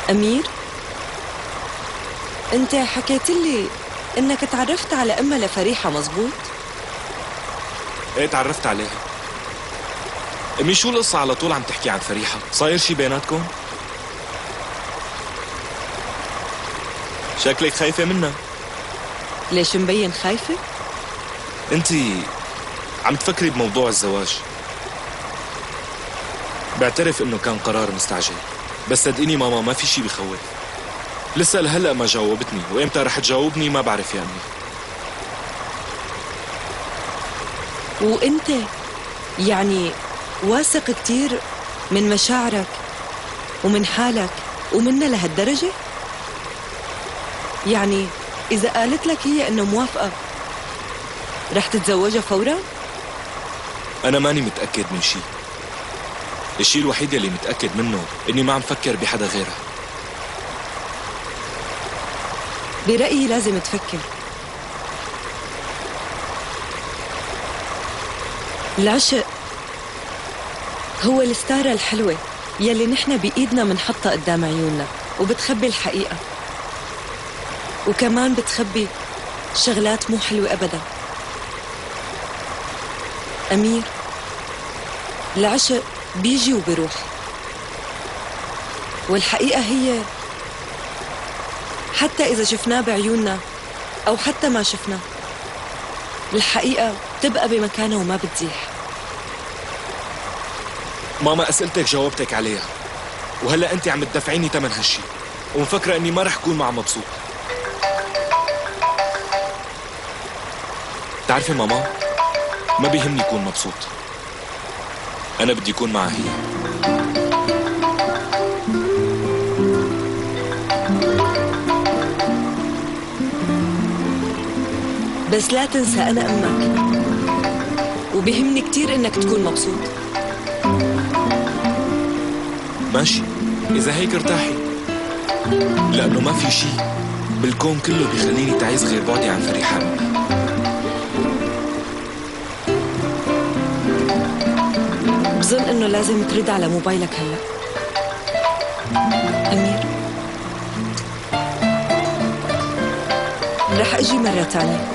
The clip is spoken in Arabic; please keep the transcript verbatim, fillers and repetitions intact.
أمير، أنت حكيت لي إنك تعرفت على أمها لفريحة، مزبوط؟ ايه تعرفت عليها. أمي شو القصة على طول عم تحكي عن فريحة؟ صاير شي بيناتكم؟ شكلك خايفة منها. ليش مبين خايفة؟ انتي عم تفكري بموضوع الزواج. بعترف انه كان قرار مستعجل، بس صدقيني ماما ما في شي بخوف. لسه لهلا ما جاوبتني، وامتى رح تجاوبني ما بعرف يا امي. وانت يعني واثق كتير من مشاعرك ومن حالك ومنا لهالدرجة؟ يعني إذا قالت لك هي إنه موافقة رح تتزوجها فورا؟ أنا ماني متأكد من شي. الشي الوحيد يلي متأكد منه إني ما عم فكر بحدا غيرها. برأيي لازم تفكر. العشق هو الستارة الحلوة يلي نحن بإيدنا منحطها قدام عيوننا، وبتخبي الحقيقة، وكمان بتخبي شغلات مو حلوة أبدا. أمير، العشق بيجي وبيروح، والحقيقة هي حتى إذا شفناه بعيوننا أو حتى ما شفناه، الحقيقة تبقى بمكانها وما بتزيح. ماما أسئلتك جاوبتك عليها، وهلأ أنت عم تدفعيني تمن هالشي، ومفكرة أني ما رح كون مع مبسوط. تعرفي ماما، ما بيهمني كون مبسوط، أنا بدي كون معها هي. بس لا تنسى أنا أمك، وبيهمني كتير إنك تكون مبسوط. ماشي، إذا هيك ارتاحي، لأنه ما في شي بالكون كله بيخليني تعيس غير بعدي عن فريحة. بظن إنه لازم ترد على موبايلك هلأ. أمير، رح أجي مرة تانية.